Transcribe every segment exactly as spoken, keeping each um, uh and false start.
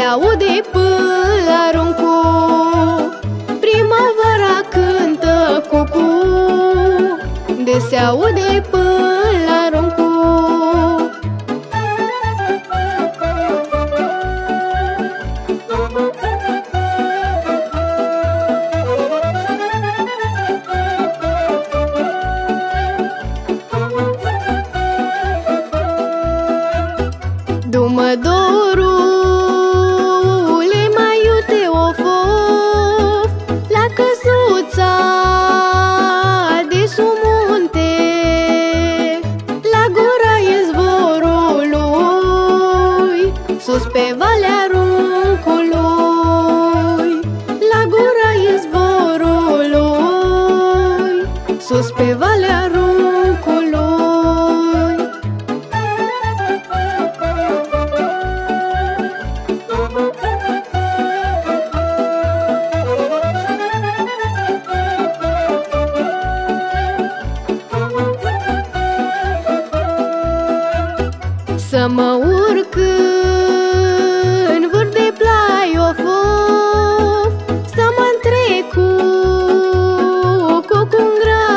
aude pălaruncu, primăvara cântă cucu, de se aude pălaruncu. Du-mă dorule, mai iute o fof la căsuța de sumunte, la gura izvorului, sus pe valea runcului, la gura izvorului, sus pe valea runcului. Să mă urc în vârf de plai of, să mă întrec cu cucu-n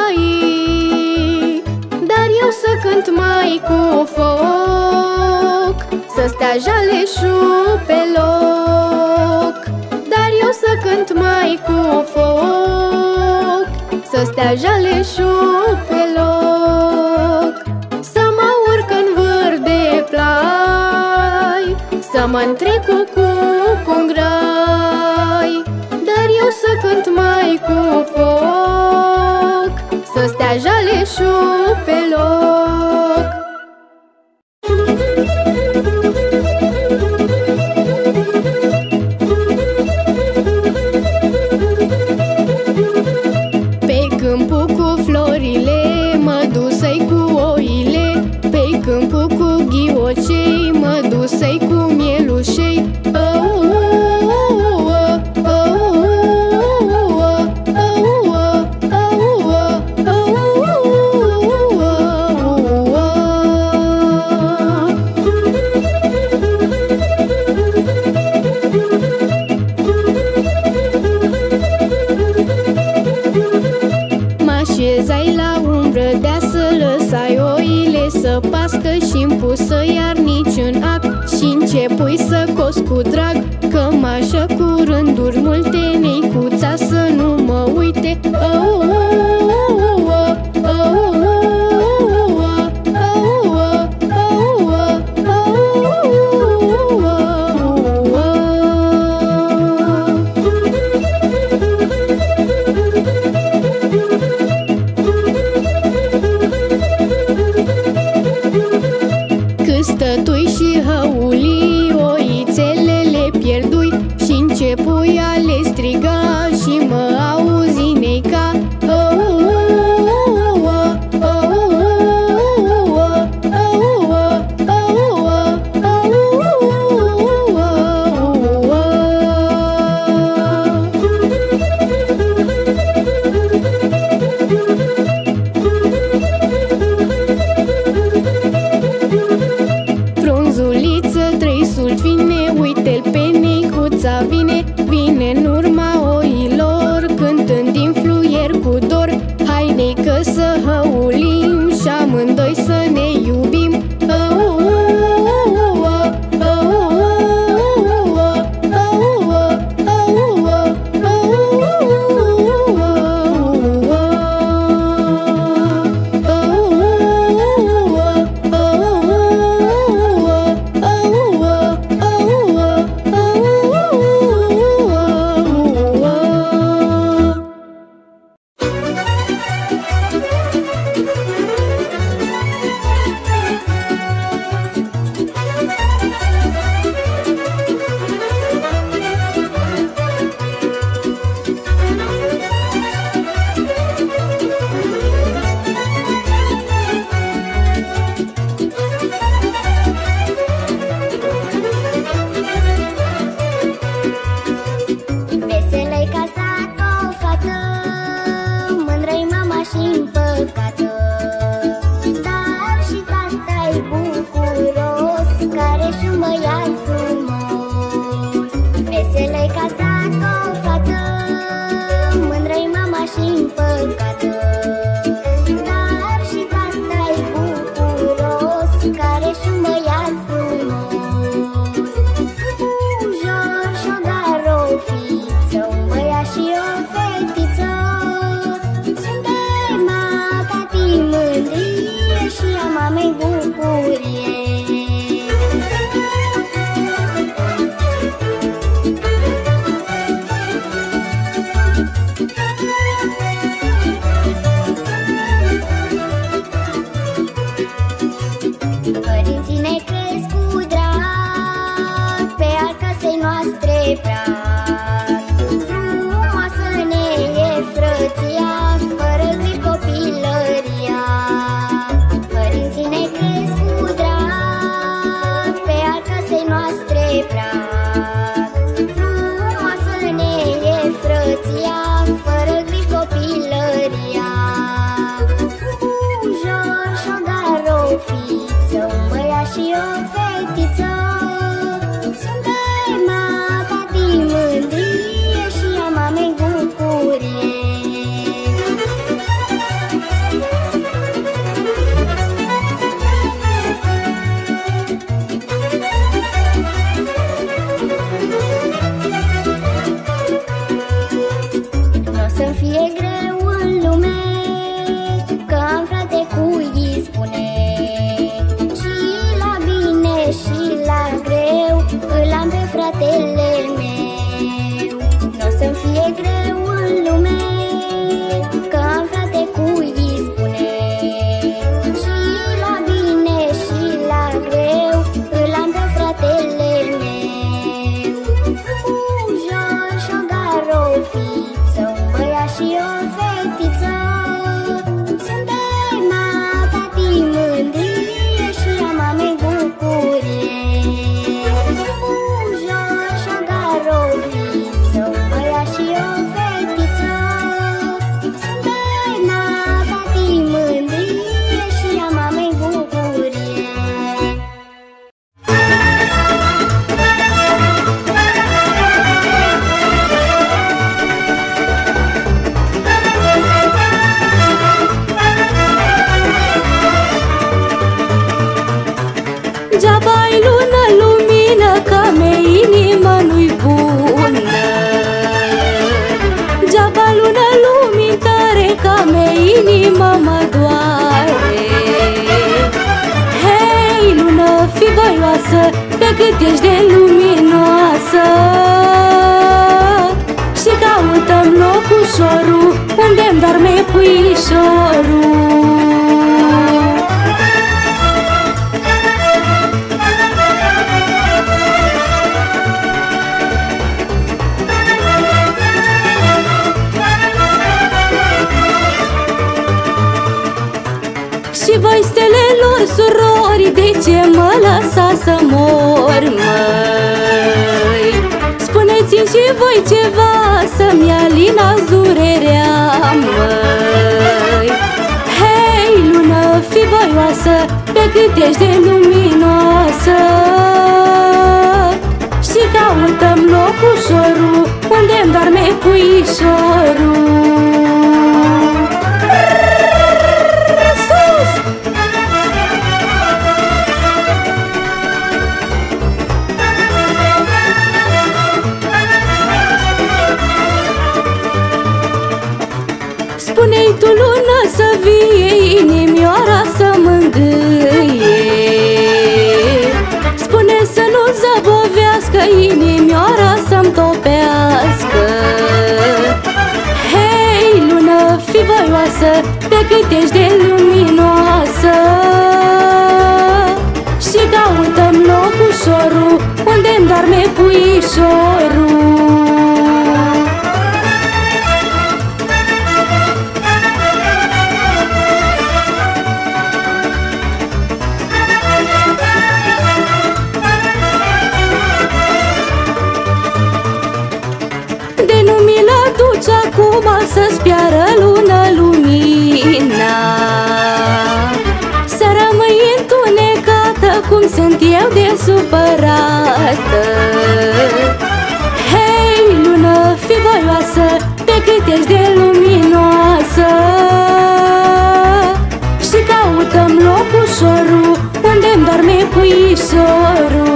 grai, dar eu să cânt mai cu foc, să stea jaleșul pe loc. Dar eu să cânt mai cu foc, să stea jaleșul pe loc. Să mă urc în vârf de plai, să mă întrec cu cucu-n grai, dar eu să cânt mai cu foc, să stea jaleșul pe loc. Pe câmpul cu florile mă duc să-i cu oile, pe câmpul cu ghiocei mă duc să-i cu mielușei. Așezai la umbră dea să lăsai oile să pască și-n pusă iar niciun ac, și începui să cos cu drag cămașă cu rânduri multe, neicuța să nu mă uite. Stătui și hăuli, oițele le pierdui, și începui a le striga și mă auzi neica. Vine, uite-l pe neicuța vine, vine în urma oilor, cântând din fluier cu dor. Hai neică să hăulim și amândoi să ne iubim. fetiță. Suntem a tati mândrie și a mamei bucurie. N-o să-mi fie greu în lume, că am frate cui spune. Și la bine și la greu îl am pe fratele meu. N-o să-mi fie greu în lume, că am frate cui spune. Și la bine și la greu îl am pe fratele meu. Ușor șogar o fiță, un băiat și o fetiță. Suntem a tati mândrie și a mamei bucurie. Ușor șogar o fiță, un băiat și o fetiță. Suntem a tati mândrie și a mamei bucurie. Degeaba-i lună, lumină, că mea inima nu-i bună. Degeaba lună, lumini tare, că mea inima mă doare. Hei, lună, fi voioasă, pe cât ești de luminoasă. Și caută-mi locușorul, unde-mi doarme puișorul. Și voi, stelelor, surori, de ce mă lăsa să mor, măi? Spuneți-mi și voi ceva, să-mi alinați durerea, măi. Hei, lună, fi voioasă, pe cât ești de luminoasă. Și caută-mi locușorul, unde-mi doarme puișorul. Spune-i tu, lună, să vie, inimioara să mângâie. Spune să nu zăbovească, inimioara să-mi topească. Hei, lună, fi voioasă, pe cât ești de luminoasă. Și caută-mi locușorul, unde-mi doarme puișorul. Acum să-ți piară lună lumina, să rămâi întunecată, cum sunt eu de supărată. Hei, lună, fi voioasă, pe cât ești de luminoasă. Și caută-mi locușorul, unde-mi doarme puișorul.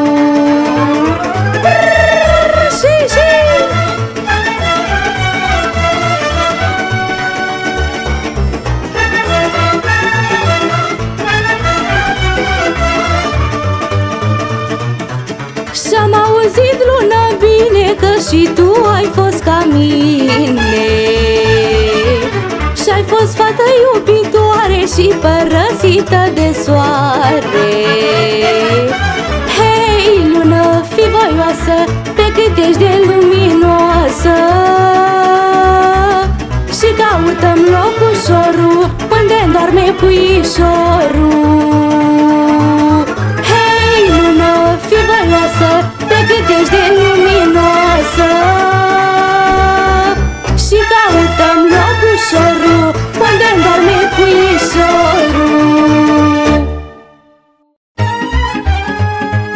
Și-am auzit, lună, bine, că și tu ai fost ca mine. Și-ai fost fată iubitoare și părăsită de soare. Hei, lună, fi voioasă, pe cât ești de luminoasă. Și caută-mi locușorul, unde-mi doarme puișorul. Hei, lună, fi voioasă, pe cât ești de luminoasă. Și caută-mi locușorul, unde-mi doarme puișorul.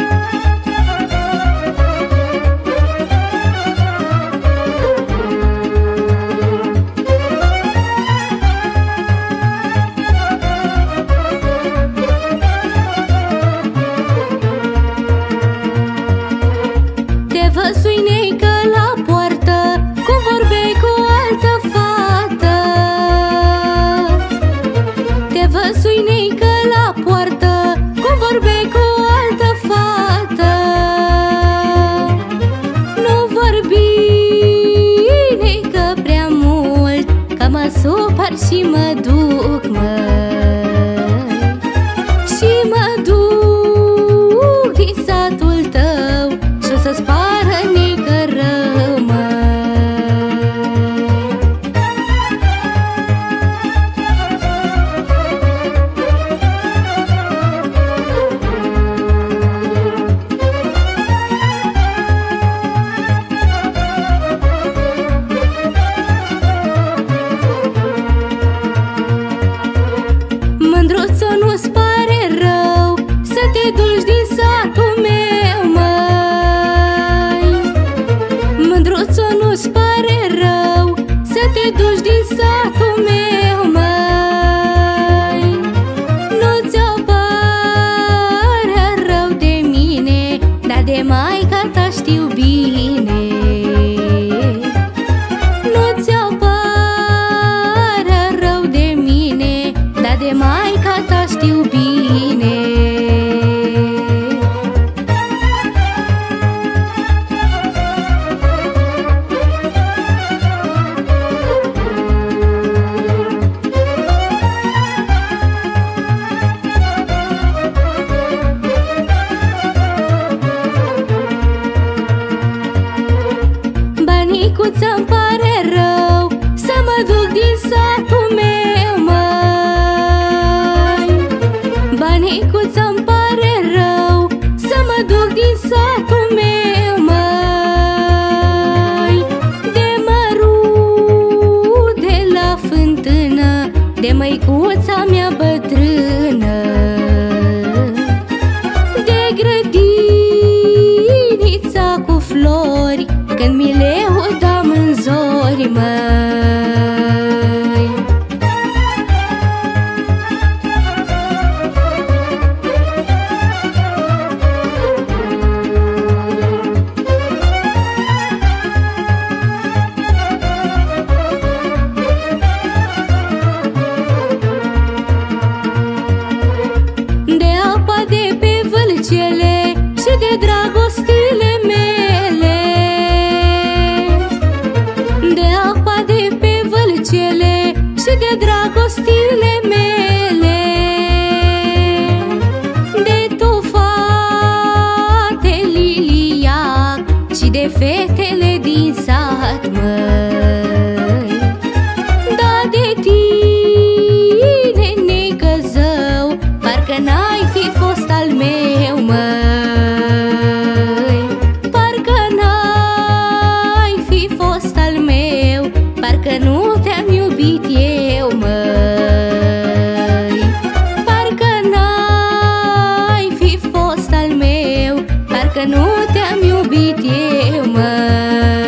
spar și mă duc, măi, și mă duc din satul tău și o să-ți pară nică rău, măi. Mândruță, nu-ți pare rău să te duci din satul meu, măi. Mândruță, nu-ți pare rău să te duci din satul meu, măi. Nu ți-o pare rău de mine, dar de maica ta știu bine. Nu ți-o pare rău de mine, dar de maica ta știu bine. Banicuță-mi pare rău să mă duc din satul meu, măi. Banicuță-mi pare rău să mă duc din satul meu, măi. De mă rude la fântână, de măicuța mea bătrână, de grădinița cu flori, când mi le udam în zori, măi. De apa de pe vâlcele și de dragostile mele, de apa de pe vâlcele și de dragostile mele, de tufate liliac și de fetele din sat, măi. Da, de tine, nică zău, parcă n-ai fi fost al meu, măi. Parcă n-ai fi fost al meu, parcă nu te-am iubit eu, măi. Parcă n-ai fi fost al meu, parcă nu te-am iubit eu, măi.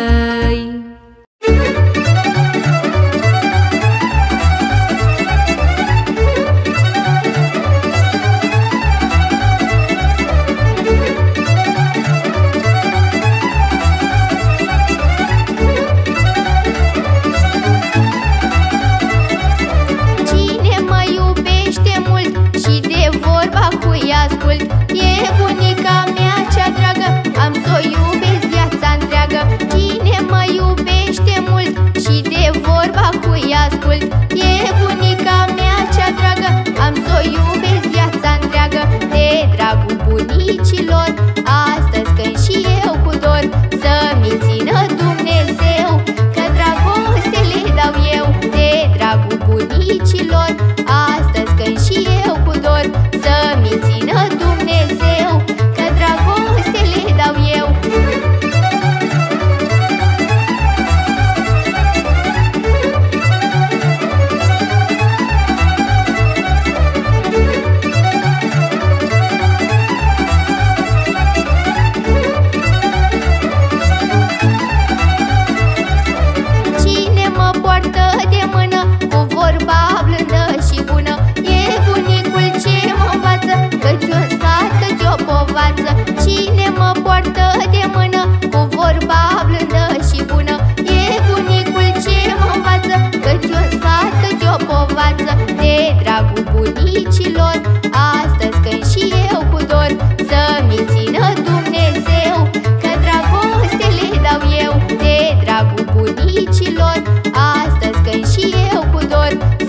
Cine mă iubește mult și de vorba cui ascult, e bunica mea cea dragă, am s-o iubesc viața întreagă. Cine mă iubește mult și de vorba cui ascult, e bunica mea cea dragă, am s-o iubesc viața întreagă. De dragul bunicilor, astăzi când și eu cu dor, să-mi țină Dumnezeu, că dragoste le dau eu. De dragul bunicilor, astăzi când și eu cu dor, să-mi țină Dumnezeu, că dragoste le dau eu. Cine mă poartă de mână cu vorba blândă și bună, e bunicul ce mă învață, cât un sfat, cât o povață. Cine mă poartă de mână cu vorba blândă și bună, e bunicul ce mă învață, cât un sfat, cât o povață. De dragul bunicilor, astăzi când și eu cu dor, să-mi țină Dumnezeu, că dragoste le dau eu. De dragul bunicilor, astăzi când și eu cu dor,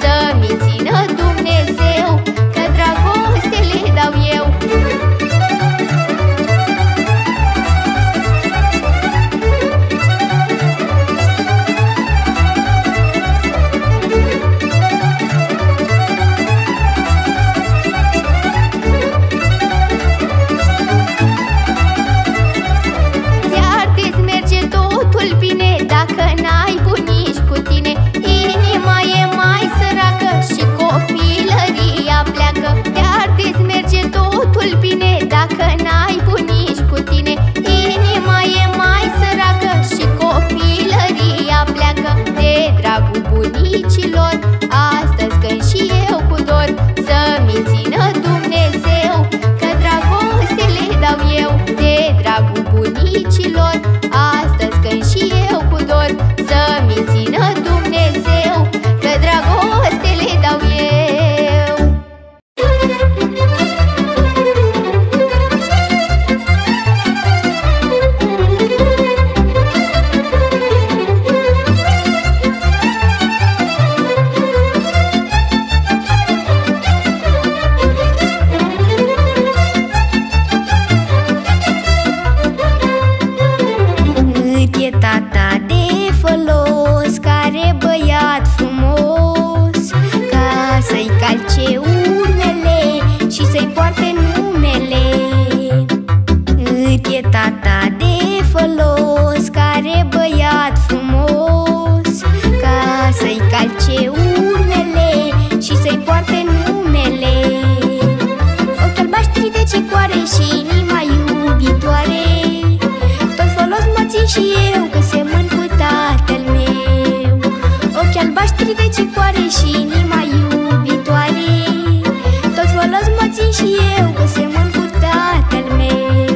cât e tata de folos, care băiat frumos, ca să-i calce urmele și să-i poarte numele. Ochi albaștri de cicoare și inima iubitoare, tot folos mă țin și eu că semăn cu tatăl meu. Ochi albaștri de cicoare și inima iubitoare, tot folos mă țin și eu că semăn cu tatăl meu.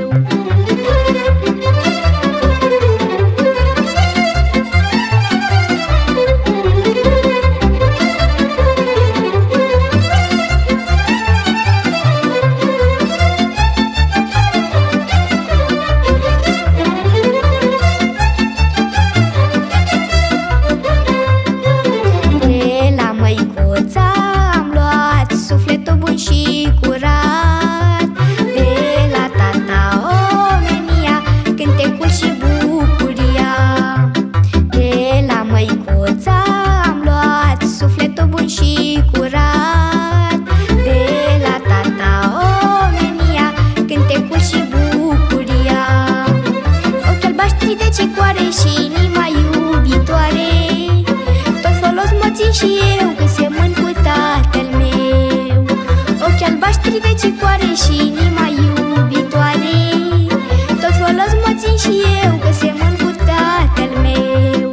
Și curat, de la tata omenia, cântecul și bucuria. De la măicuța am luat sufletul bun și curat, de la tata omenia, cântecul și bucuria. Ochi albaștri de cicoare și inima iubitoare, tot folos mă țin și eu că semăn cu tatăl meu. Ochi albaștri de cicoare și inima iubitoare, tot folos mă țin și eu că semăn cu tatăl meu.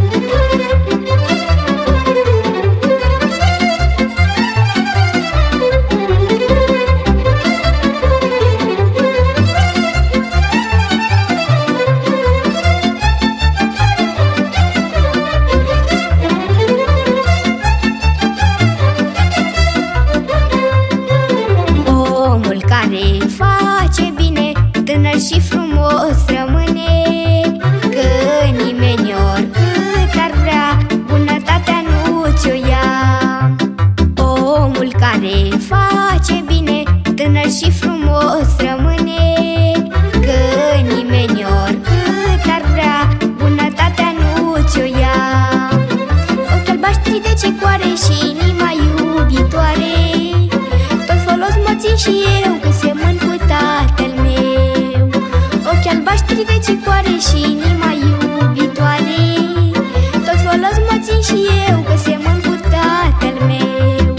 Face bine, tânăr și frumos rămâne, că nimeni oricât ar vrea, bunătatea nu ți-o ia. Omul care face bine, tânăr și frumos rămâne, că nimeni oricât ar vrea, bunătatea nu ți-o ia. Ochi albaștri de cicoare și inima iubitoare, tot folos mă țin și eu că semăn cu tatăl meu. Ochi albaștri de cicoare și inima iubitoare, tot folos mă țin și eu că semăn cu tatăl meu.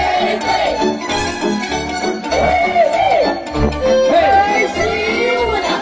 Hey, see you.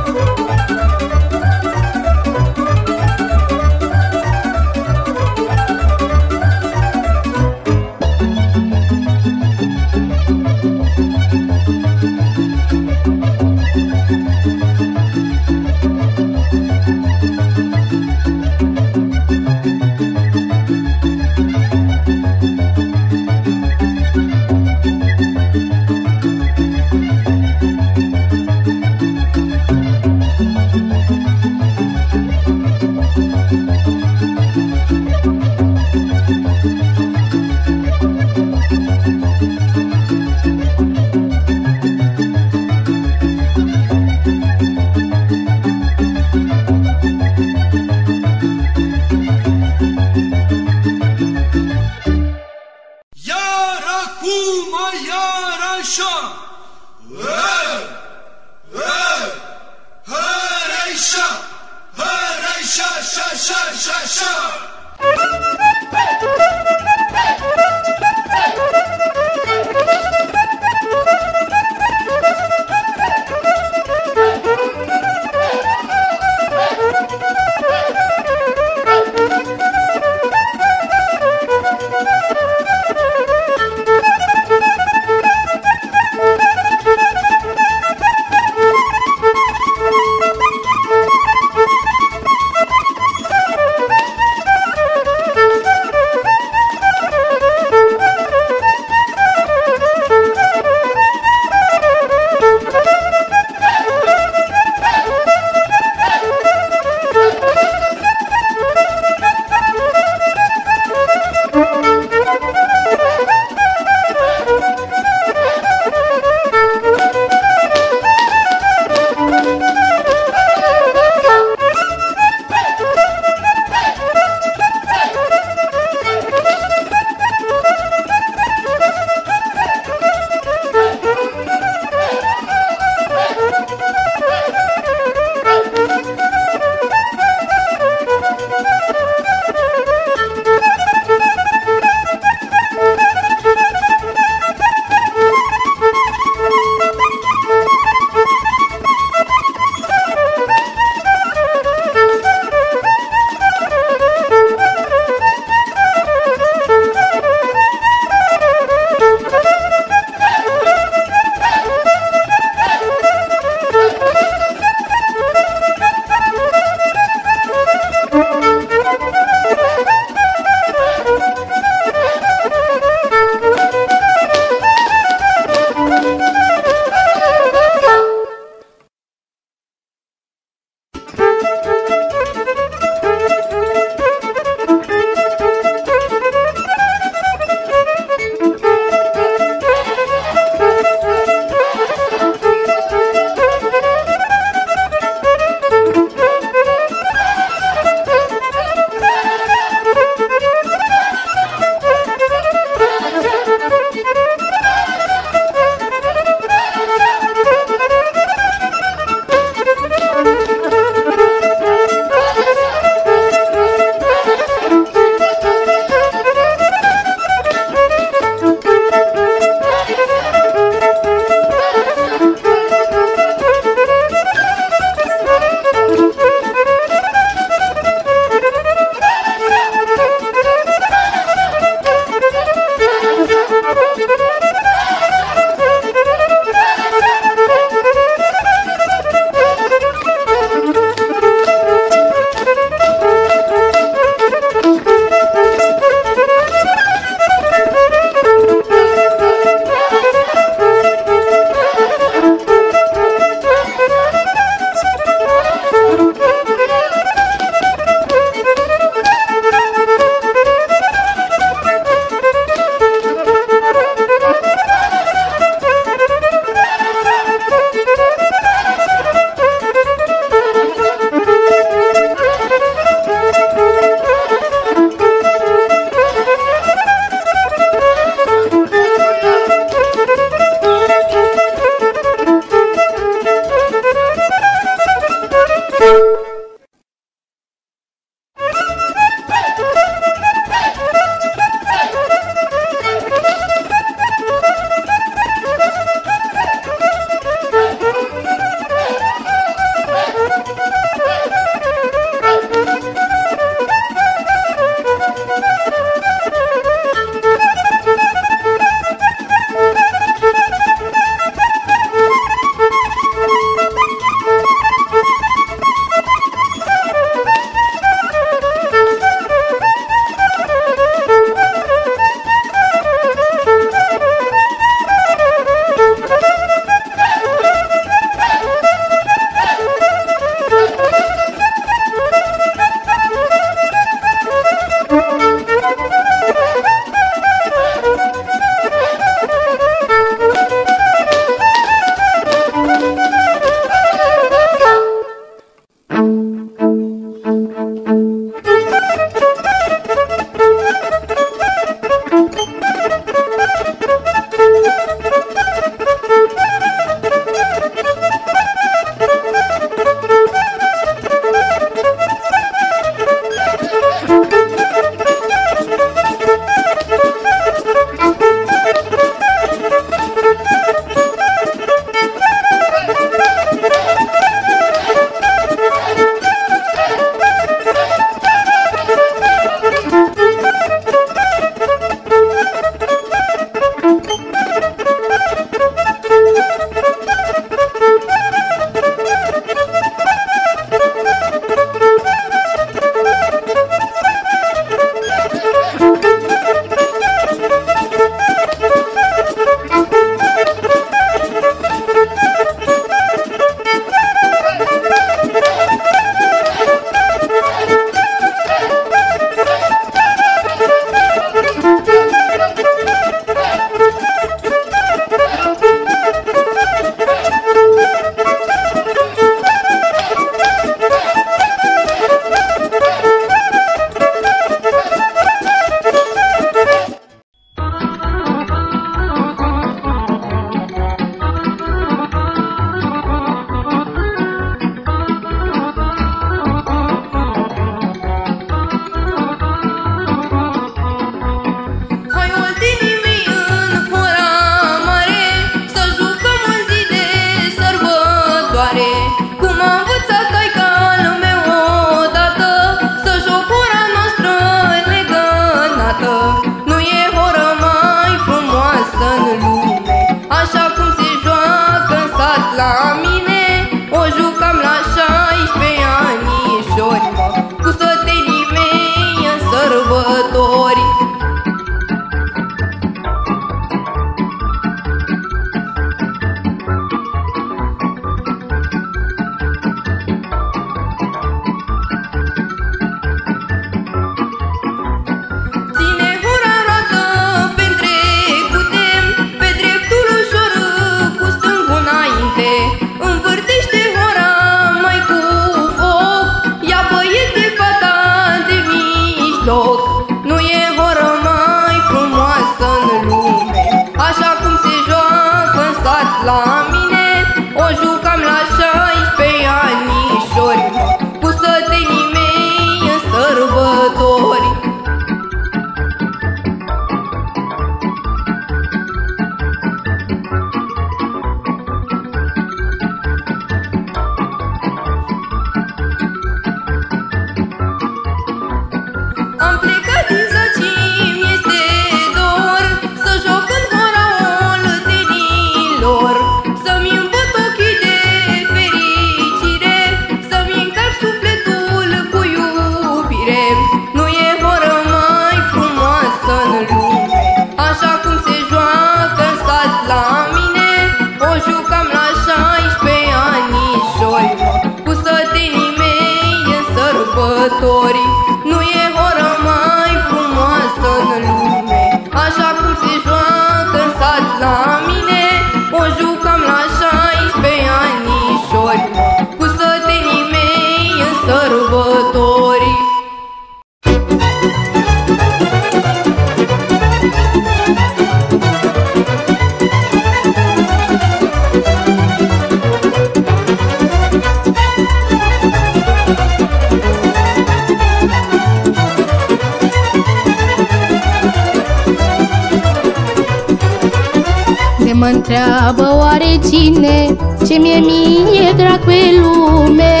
mă întreabă oare cine ce mie mie drag pe lume.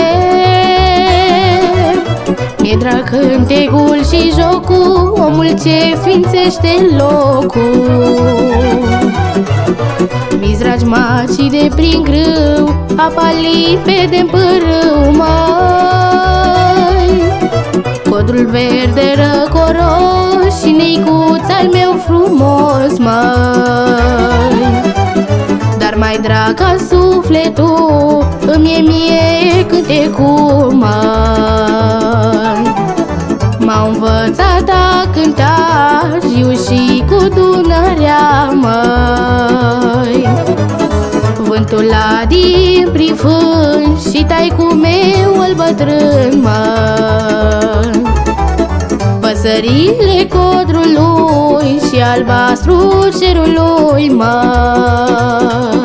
Mi-e drag cântecul și jocul, omul ce sfințește locul. Mi-s dragi macii de prin grâu, apa limpede-n pârâu, măi. Codrul verde răcoros și neicuț al meu frumos, măi. Dar mai drag ca sufletul îmi e mie cântecul, măi. M-au învățat a cânta Jiu și cu Dunărea, măi. Vântul la din prin fân și taicul meu îl bătrân, măi. Păsările codrului și albastru cerului, măi.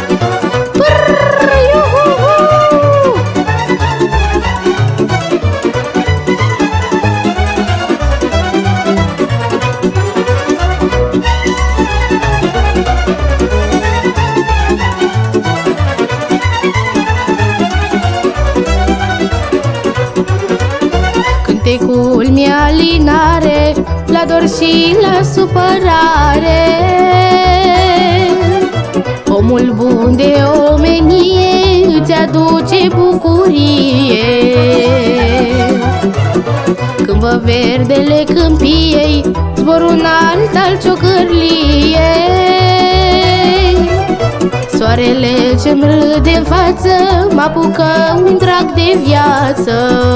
Cântecul mi-e alinare la dor și la supărare. Omul bun de omenie îți aduce bucurie. Când văd verdele câmpiei, zbor un alt al ciocârliei. Soarele ce-mi râde în față m-apucă un drag de viață.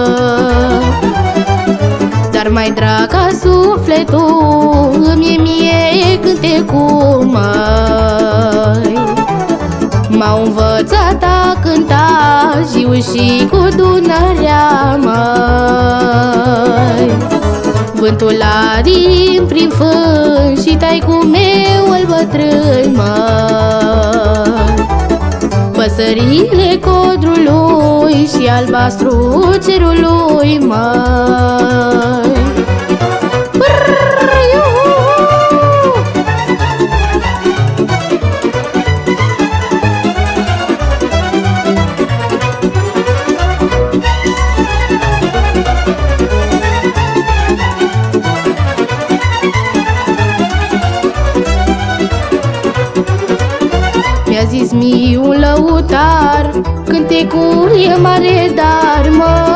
Dar mai drag ca sufletul îmi e mie cântecul, măi. M-au învățat a cânta Jiu și cu Dunărea, măi. Vântul adin prin fân și taicul meu îl bătrân, măi. Păsările codrului și albastru cerului, măi. Mi-a zis miul lăutar, cântecul e mare dar,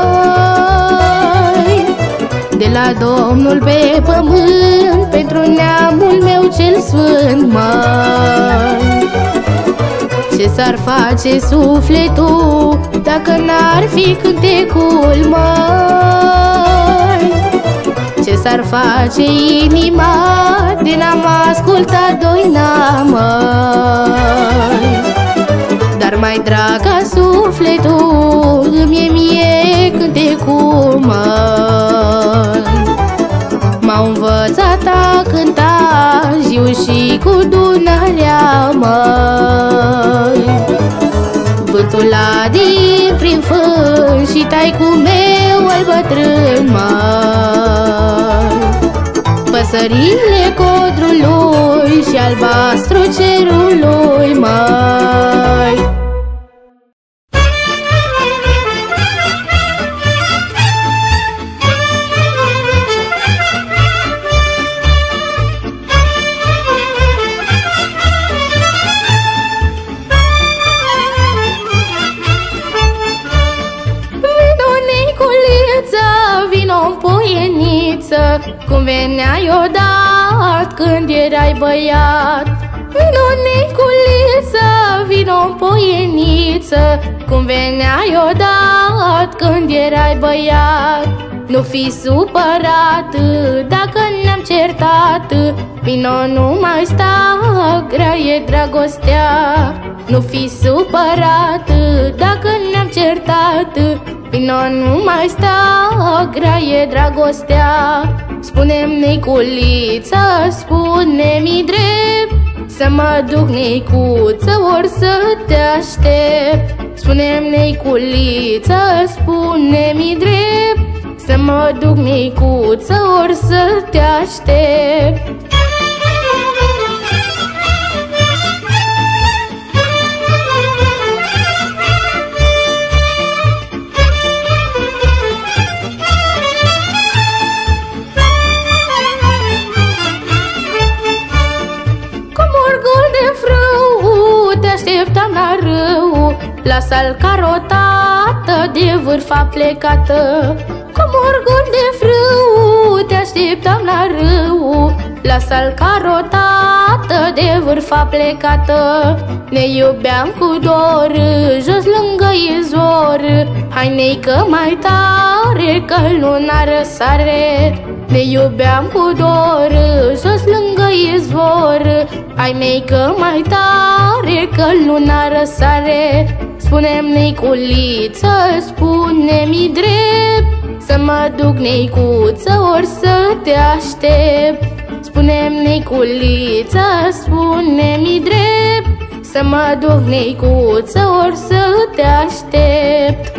măi. De la Domnul pe pământ, pentru neamul meu cel sfânt, măi. Ce s-ar face sufletul dacă n-ar fi cântecul, măi? Ce s-ar face inima de n-am ascultat doina, măi? Dar mai drag ca sufletul îmi e mie cântecul, măi. M-au învățat a cânta Jiu și cu Dunărea, măi. Vântul adin prin fân și taicul meu îl bătrân, măi. Păsările codrului și albastru cerului, măi. Cum veneai odată când erai băiat. Vino, Niculiță, vino-n poieniță, cum veneai odată când erai băiat. Nu fi supărat dacă ne-am certat, vino, nu mai sta, grea e dragostea. Nu fi supărat dacă ne-am certat, vino, nu mai sta, grea e dragostea. Spune-mi, Niculiță, spune-mi drept, să mă duc, Nicuță, ori să te aștept. Spune-mi, Niculiță, spune-mi drept, să mă duc, Nicuță, ori să te aștept. Lasă-l carotată, de vârf a plecată. Cu morgul de frâu, te așteptam la râu. Lasă-l carotată, de vârf a plecată. Ne iubeam cu dor, jos lângă izvor. Hai neică mai tare, că luna răsare. Ne iubeam cu dor, jos lângă izvor. Hai neică mai tare, că luna răsare. Spune-mi, neiculiță, spune-mi drept, să mă duc, neicuță, ori să te aștept. Spune-mi, neiculiță, spune-mi drept, să mă duc, neicuță, ori să te aștept.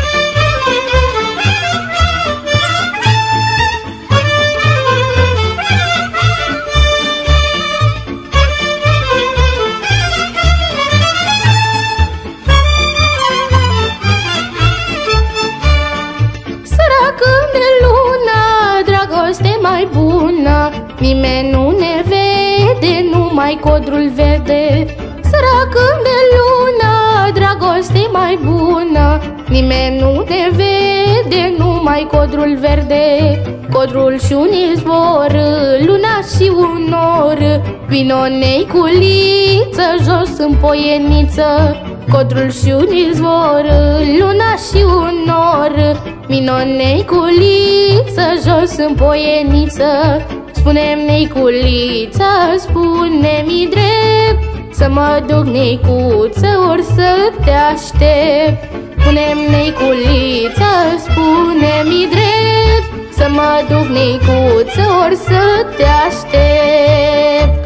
Mai bună, nimeni nu ne vede, numai codrul vede. Săracă de lună, dragoste mai bună, nimeni nu ne vede, numai codrul verde. Codrul și un izvor, luna și un nor. Vino, neiculiță, jos în poieniță. Codrul și un izvor, luna și un nor. Vino, neiculiță, jos în poieniță. Spune-mi, neiculiță, spune-mi drept, să mă duc, neicuță, ori să te aștept. Spune-mi, neiculiță, spune-mi drept, să mă duc, neicuță, ori să te aștept.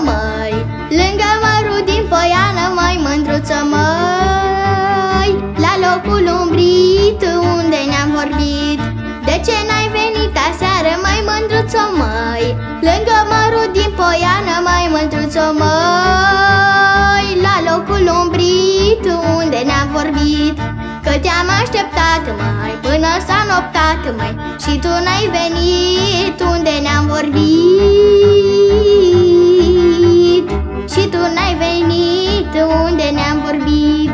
măi, lângă mărul din poiană, măi, mândruță, măi, la locul umbrit unde ne-am vorbit. De ce n-ai venit aseară, măi, mândruță, măi, lângă mărul din poiană, măi, mândruță, măi, la locul umbrit unde ne-am vorbit. Că te-am așteptat, măi, până s-a noptat, măi, și tu n-ai venit unde ne-am vorbit. Și tu n-ai venit unde ne-am vorbit.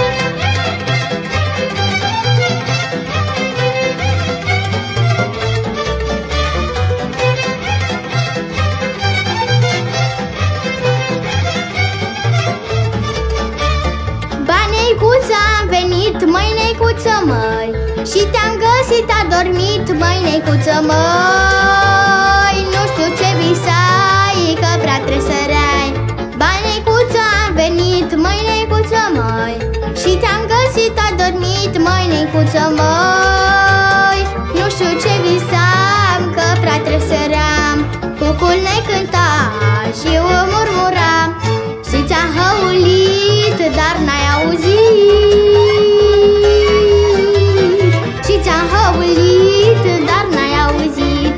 Am venit, măi, Neicuță, măi, și te-am găsit adormit, măi, Neicuță, măi. Nu știu ce visai, că prea tresăreai. Ba, Neicuță, am venit, măi, Neicuță, măi, și te-am găsit adormit, măi, Neicuță, măi. Nu știu ce visam, că prea tresăream. Cucul ne cânta și eu murmuram și ți-am hăulit, dar n-ai auzit. Și ți-am hăulit, dar n-ai auzit.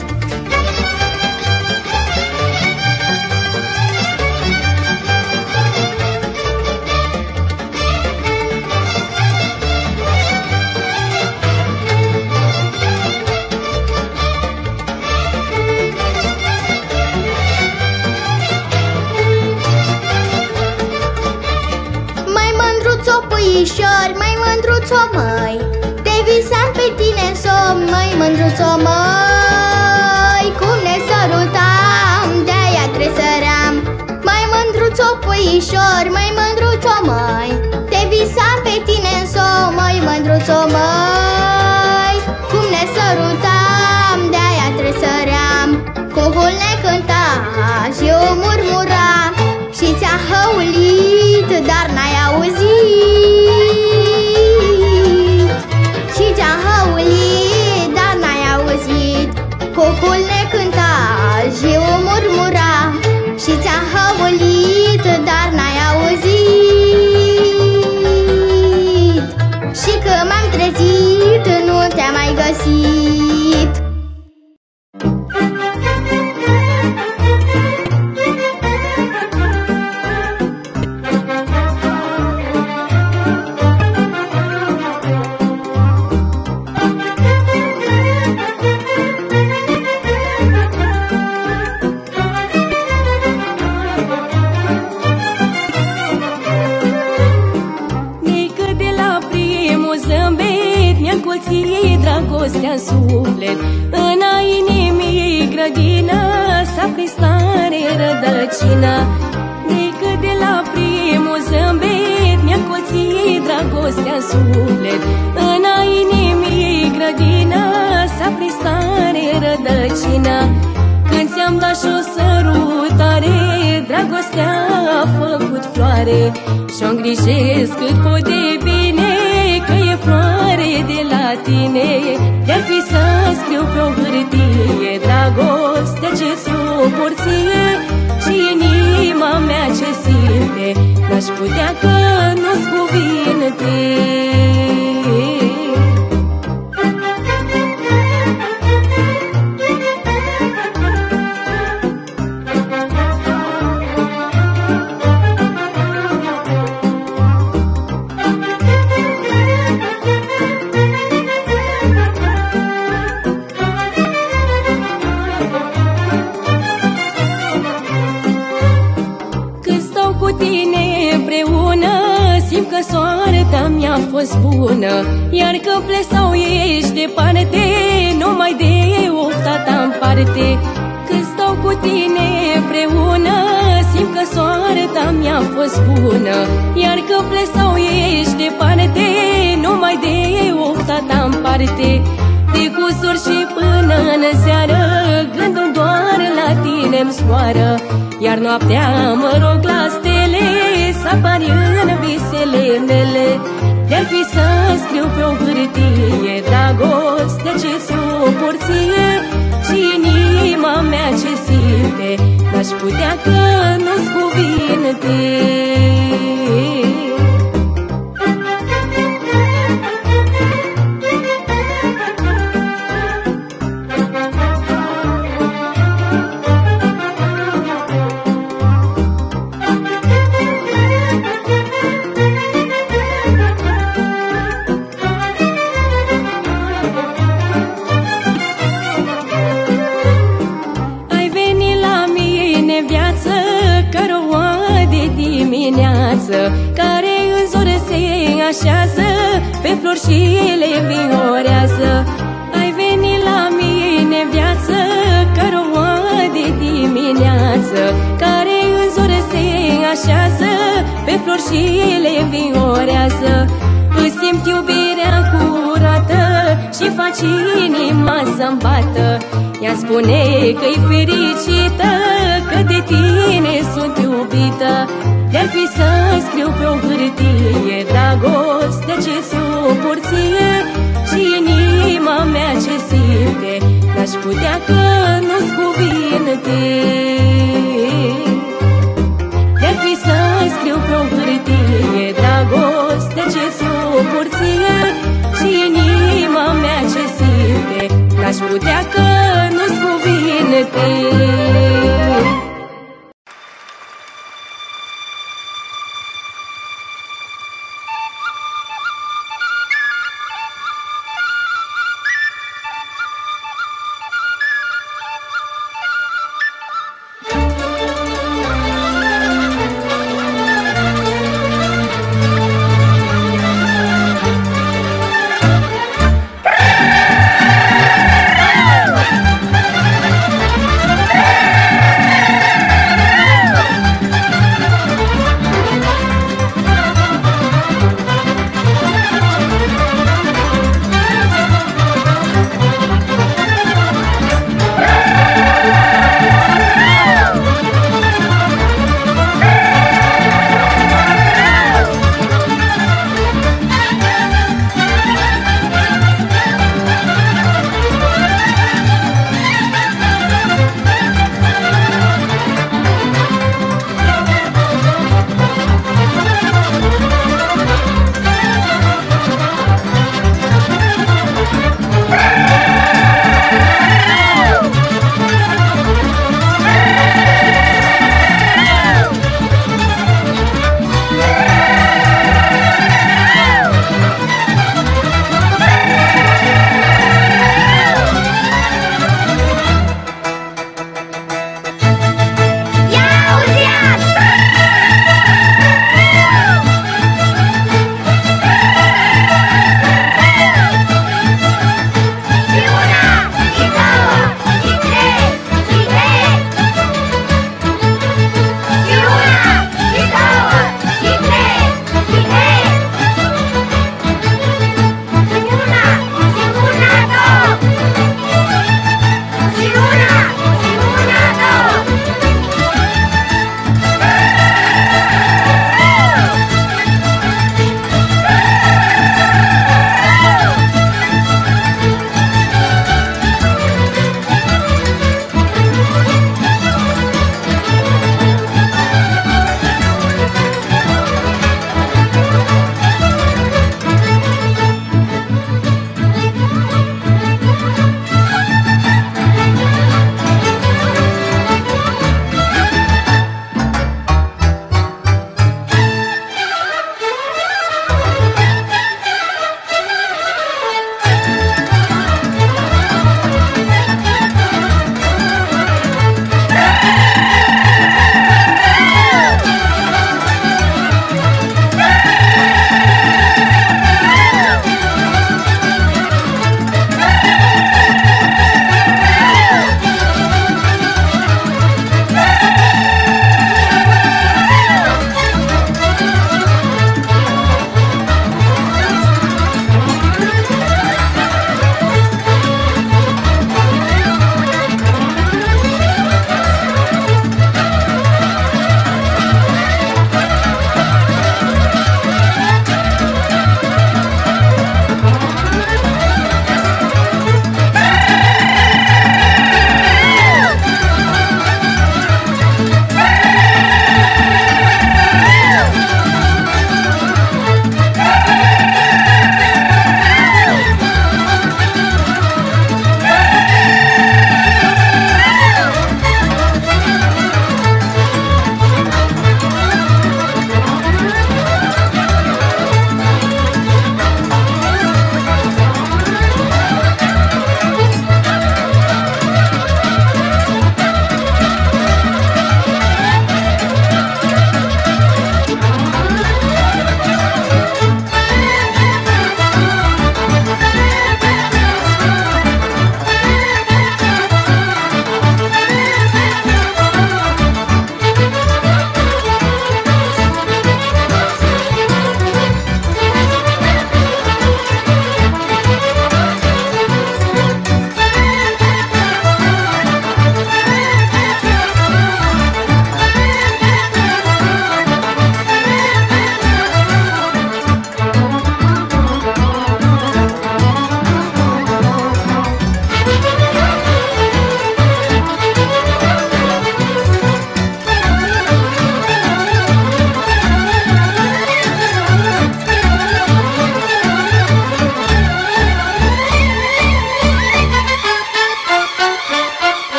Puișor, mai mândruțo, măi, te visam pe tine în somn, măi, mândruțo, măi. Cum ne sărutam, de-aia tresăream. Mai mândruțo, puișor, mai mândruțo, măi, te visam pe tine în somn, măi, mândruțo, măi. Cum ne sărutam, de-aia tresăream. Cucul ne cânta și eu murmuram și ți-a hăulit, dar n-ai auzit. Și ți-a hăulit, dar n-ai auzit. Cucul ne cânta și eu murmuram și ți-a hăulit, dar n-ai auzit. Și că m-am trezit, nu te-am mai găsit. Dragostea în suflet, în a inimii grădină s-a prins tare rădăcina. Decât de la primul zâmbet mi-a colțit dragostea în suflet, în a inimii grădină s-a prins tare rădăcina. Când ți-am dat și o sărutare, dragostea a făcut floare și-o îngrijesc cât pot de bine, că e floare de la tine. De-ar fi să scriu pe o hârtie dragostea ce ți-o porție și inima mea ce simte, n-aș putea că nu-ți cuvinte. Soarta mi-a fost bună, iar când pleci sau ești departe, numai de ofta ta-n parte. Când stau cu tine împreună, simt că soarta mi-a fost bună, iar când pleci sau ești departe, numai de ofta ta-n parte. De gusuri și până în seară, gândul doar la tine-mi zboară, iar noaptea mă rog la stele să apari în visele mele. De-ar fi să scriu pe o hârtie dragostea ce ți-o porție și inima mea ce simte, n-aș putea că nu-ți care în zoră se așează, pe flori și le viorează. Ai venit la mine în viață, ca roa de dimineață, care în zoră se așează, pe flori și le viorează. Îți simt iubirea curată și faci inima să-mi bată. Ea spune că-i fericită, că de tine sunt iubită. De-ar fi să scriu pe o hârtie dragostea ce suport ție și inima mea ce simte, n-aș putea că nu-ți cuvinte. De-ar fi să scriu pe o hârtie dragostea ce suport ție și inima mea ce simte, n-aș putea că nu-ți cuvinte.